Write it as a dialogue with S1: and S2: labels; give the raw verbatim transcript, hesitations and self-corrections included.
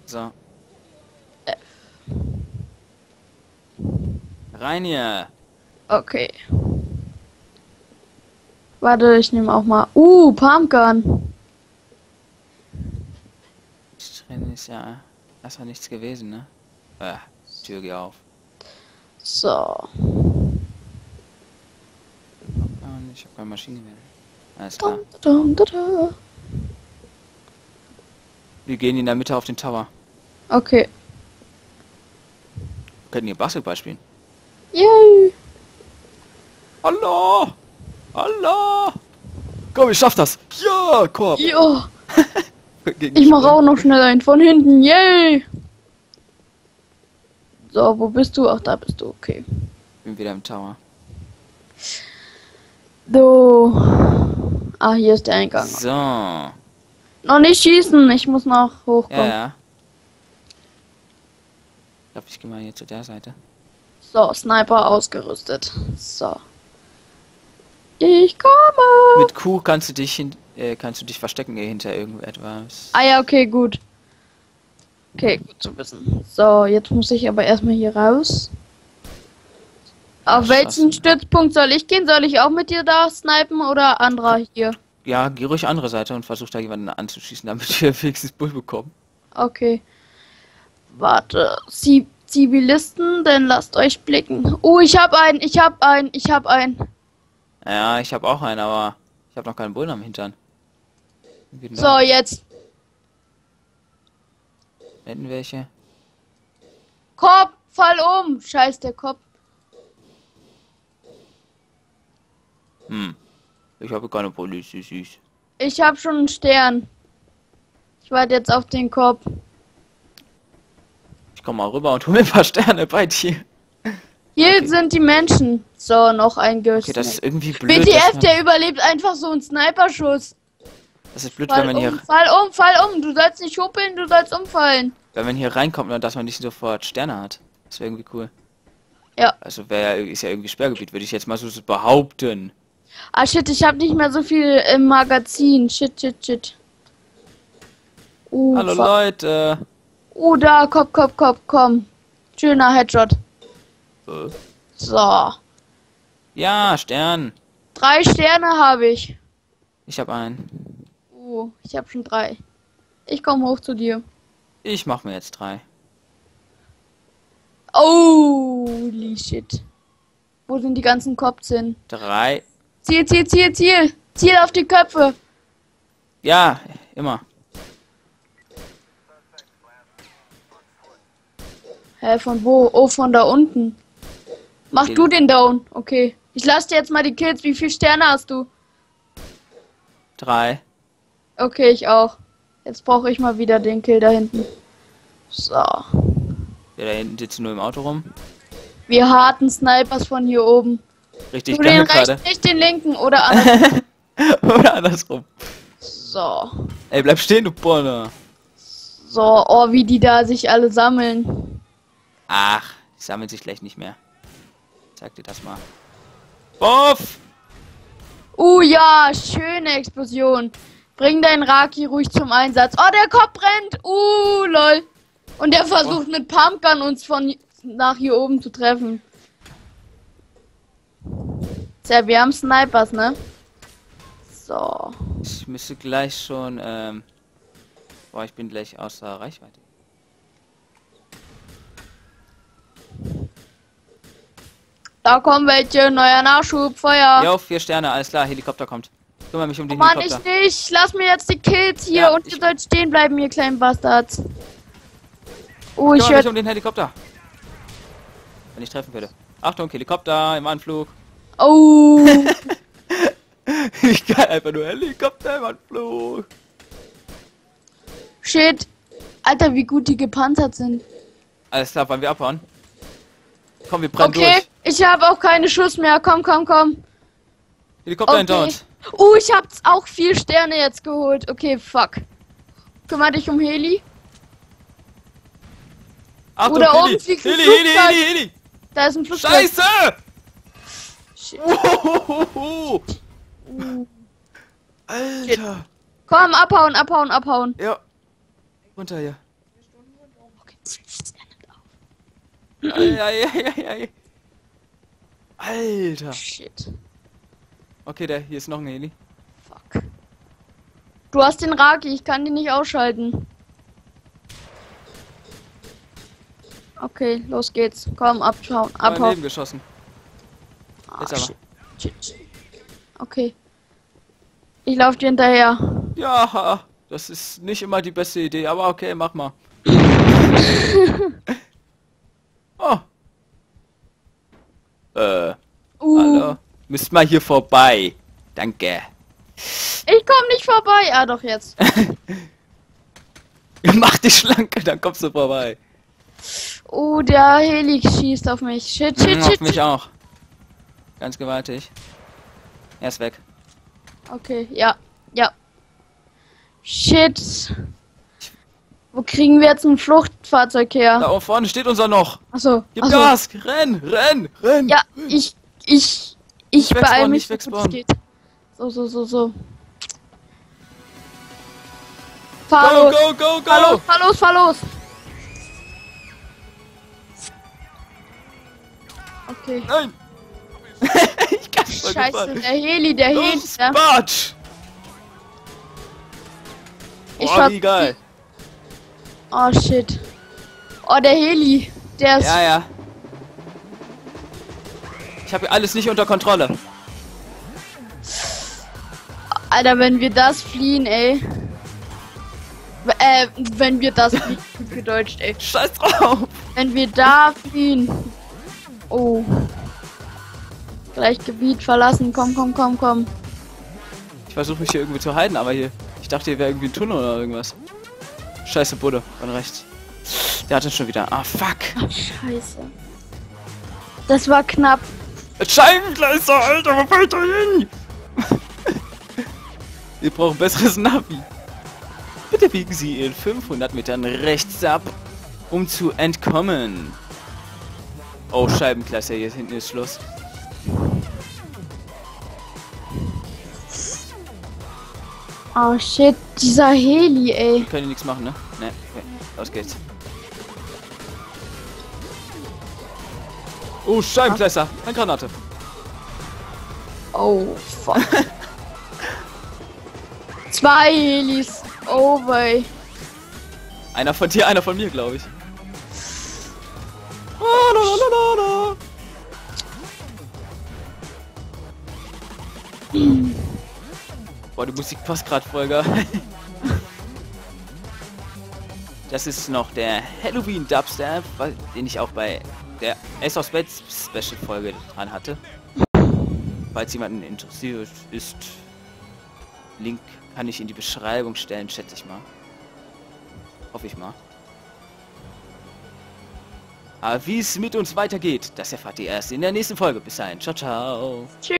S1: So.
S2: F.
S1: Rein hier.
S2: Okay. Warte, ich nehme auch mal. Uh, Pumpgun.
S1: Drin ist ja erstmal nichts gewesen, ne? Äh, Tür geh auf.
S2: So.
S1: Ich habe keine Maschinengewehr. Alles klar.
S2: Dum, dum, dum, dum.
S1: Wir gehen in der Mitte auf den Tower.
S2: Okay.
S1: Wir könnten hier Basketball spielen.
S2: Yay.
S1: Allah! Allah! Komm, ich schaff das! Ja, Korb!
S2: Ja.
S1: Gegen
S2: Ich mach
S1: Sprung.
S2: auch noch schnell einen von hinten. Yay. So, wo bist du? Ach, da bist du. Okay.
S1: Bin wieder im Tower.
S2: So. Ah, hier ist der Eingang.
S1: So. Ja,
S2: Noch nicht schießen. Ich muss noch hochkommen.
S1: ja. Ich glaube, ich gehe mal hier zu der Seite.
S2: So, Sniper ausgerüstet. So. Ich komme.
S1: Mit Q kannst du dich hin äh, kannst du dich verstecken hier hinter irgendetwas.
S2: Ah ja, okay, gut. Okay, gut zu wissen. So, jetzt muss ich aber erstmal hier raus. Auf welchen Stützpunkt soll ich gehen? Soll ich auch mit dir da snipen oder anderer hier?
S1: Ja, geh ruhig andere Seite und versuch da jemanden anzuschießen, damit wir wenigstens Bull bekommen.
S2: Okay. Warte. Zi Zivilisten, dann lasst euch blicken. Oh, ich hab einen, ich hab einen, ich hab einen.
S1: Ja, ich habe auch einen, aber ich habe noch keinen Bullen am Hintern.
S2: So, jetzt.
S1: Hätten welche?
S2: Kopf, fall um. Scheiß der Kopf.
S1: Hm. Ich habe keine Polizei, süß.
S2: Ich hab schon einen Stern. Ich warte jetzt auf den Kopf.
S1: Ich komm mal rüber und hol mir ein paar Sterne bei dir.
S2: Hier
S1: Okay.
S2: sind die Menschen. So, noch ein Gerüst.
S1: Okay, das ist irgendwie blöd.
S2: B T
S1: dass
S2: F,
S1: man,
S2: der überlebt einfach so einen Sniperschuss.
S1: das ist blöd,
S2: Fall
S1: wenn man
S2: um,
S1: hier,
S2: fall um, fall um. Du sollst nicht huppeln, du sollst umfallen.
S1: wenn man hier reinkommt und dass man nicht sofort Sterne hat. Das wäre irgendwie cool.
S2: Ja.
S1: Also wäre ja, ist ja irgendwie Sperrgebiet, würde ich jetzt mal so behaupten.
S2: Ah, shit, ich hab nicht mehr so viel im Magazin. Shit, shit, shit. Uh,
S1: Hallo
S2: fuck.
S1: Leute.
S2: Uh, da, Kopf, Kopf, Kopf, komm. Schöner Headshot.
S1: Äh.
S2: So.
S1: Ja, Stern.
S2: Drei Sterne habe ich.
S1: Ich habe einen.
S2: Uh, ich habe schon drei. Ich komme hoch zu dir.
S1: Ich mach mir jetzt drei.
S2: Holy shit. Wo sind die ganzen Cops hin?
S1: Drei.
S2: Ziel, Ziel, Ziel, Ziel. Ziel auf die Köpfe.
S1: Ja, immer.
S2: Hä, von wo? Oh, von da unten. Mach
S1: Den-
S2: du den Down. Okay. Ich lasse dir jetzt mal die Kills. Wie viele Sterne hast du?
S1: Drei.
S2: Okay, ich auch. Jetzt brauche ich mal wieder den Kill da hinten. So.
S1: Der da hinten sitzt nur im Auto rum.
S2: Wir harten Snipers von hier oben.
S1: Richtig
S2: Du den
S1: geil gerade.
S2: rechten, nicht den linken. Oder andersrum.
S1: Oder andersrum.
S2: So.
S1: Ey, bleib stehen, du Bonner.
S2: So, oh, wie die da sich alle sammeln.
S1: Ach, die sammeln sich gleich nicht mehr. Sag dir das mal. Boff!
S2: Uh, ja, schöne Explosion. Bring deinen Raki ruhig zum Einsatz. Oh, der Kopf brennt. Uh, lol. Und der versucht mit Pumpgun uns von nach hier oben zu treffen. Tja, wir haben Snipers, ne? So.
S1: Ich müsste gleich schon, ähm... Boah, ich bin gleich außer Reichweite.
S2: Da kommen welche. Neuer Nachschub. Feuer.
S1: Jo, vier Sterne, alles klar, Helikopter kommt. Kümmere mich um den
S2: Mann, ich
S1: Helikopter.
S2: nicht. Lass mir jetzt die Kills hier
S1: Ja,
S2: und
S1: ich-
S2: ihr sollt stehen bleiben, ihr kleinen Bastards. Oh, ich
S1: Kümmere mich
S2: höre...
S1: um den Helikopter. Wenn ich treffen würde. Achtung, Helikopter im Anflug.
S2: Oh.
S1: Ich kann einfach nur Helikopter im Anflug.
S2: Shit. Alter, wie gut die gepanzert sind.
S1: Alles klar, wollen wir abhauen? Komm, wir brennen
S2: Okay,
S1: durch.
S2: ich habe auch keine Schuss mehr. Komm, komm, komm.
S1: Helikopter hinter
S2: Okay.
S1: uns.
S2: Uh, ich hab auch vier Sterne jetzt geholt. Okay, fuck. Kümmer dich um Heli.
S1: Achtung,
S2: da oben
S1: Heli,
S2: fliegt ein
S1: Heli, Heli,
S2: Flugzeug.
S1: Heli, Heli.
S2: Da ist ein Flugzeug.
S1: Scheiße!
S2: Shit.
S1: Uhuhuhu.
S2: Uh.
S1: Alter.
S2: Komm, abhauen, abhauen, abhauen.
S1: Ja. Runter hier. ei, ei, ei, ei. Alter.
S2: Shit.
S1: Okay, der hier ist noch ein Heli.
S2: Fuck. Du hast den Raki, ich kann den nicht ausschalten. Okay, los geht's. Komm, abschauen, abhauen.
S1: Daneben geschossen.
S2: Ah,
S1: Jetzt aber.
S2: shit. Shit, shit. Okay. Ich lauf dir hinterher.
S1: Ja, das ist nicht immer die beste Idee, aber okay, mach mal. Oh. Äh,
S2: Uh,
S1: hallo. Müsst mal hier vorbei. Danke.
S2: ich komm nicht vorbei. Ah, doch jetzt.
S1: Mach die Schlanke, dann kommst du vorbei.
S2: Oh, der Heli schießt auf mich. Shit, shit,
S1: Hm,
S2: shit.
S1: auf mich
S2: shit.
S1: auch. Ganz gewaltig. Er ist weg.
S2: Okay, ja, ja. Shit. Wo kriegen wir jetzt ein Fluchtfahrzeug her?
S1: Da vorne steht unser noch.
S2: Achso,
S1: Gib
S2: achso.
S1: Gas, renn, renn, renn.
S2: Ja, ich, ich, ich
S1: Nicht
S2: beeil
S1: wegspawnen,
S2: mich,
S1: nicht
S2: so gut es
S1: wegspawnen.
S2: geht. So, so, so, so. Fahr los,
S1: Go, go, go,
S2: fahr
S1: go.
S2: los, fahr los, fahr los. Okay.
S1: Nein. Ich kann nicht mal
S2: Scheiße,
S1: gefahren.
S2: der Heli, der Heli.
S1: Los,
S2: Ja.
S1: Batsch.
S2: Ich
S1: Boah,
S2: fahr-
S1: wie geil.
S2: Oh shit. Oh, der Heli. Der ist.
S1: Ja, ja. Ich habe alles nicht unter Kontrolle.
S2: Alter, wenn wir das fliehen, ey. W- Äh, wenn wir das fliehen, gedeutscht, ey.
S1: Scheiß drauf.
S2: Wenn wir da fliehen. Oh. Gleich Gebiet verlassen. Komm, komm, komm, komm.
S1: Ich versuche mich hier irgendwie zu halten, aber hier. Ich dachte, hier wäre irgendwie ein Tunnel oder irgendwas. Scheiße, Buddha, von rechts. Der hat uns schon wieder. Ah, fuck.
S2: Ach, scheiße. Das war knapp.
S1: Scheibengleiser, Alter, wo fällt er hin? Wir brauchen besseres Navi. Bitte biegen Sie in fünfhundert Metern rechts ab, um zu entkommen. Oh, Scheibenkleister, hier hinten ist Schluss.
S2: Oh shit, dieser Heli, ey.
S1: Können die nichts machen, ne? Ne, okay. Los geht's. Oh, Scheibenkleister, eine Granate.
S2: Oh, fuck. Zwei Helis. Oh, wei.
S1: Einer von dir, einer von mir, glaube ich. Ah, la, la, la, la. Boah, die Musik passt gerade voll geil. Das ist noch der Halloween Dubstep, weil- den ich auch bei der Ace of Spades Special Folge dran hatte. Falls jemanden interessiert ist, Link kann ich in die Beschreibung stellen, schätze ich mal. Hoffe ich mal. Aber wie es mit uns weitergeht, das erfahrt ihr erst in der nächsten Folge. Bis dahin, ciao, ciao.
S2: Tschüss.